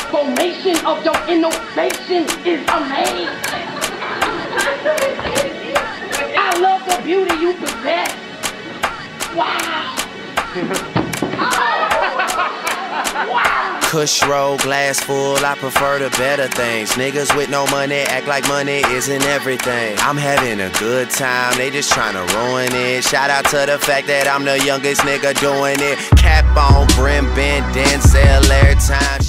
transformation of your innovation is amazing. I love the beauty you possess. Wow. Wow. Kush roll, glass full, I prefer the better things. Niggas with no money act like money isn't everything. I'm having a good time, they just tryna ruin it. Shout out to the fact that I'm the youngest nigga doing it. Cap on, brim bent, Denzel every time.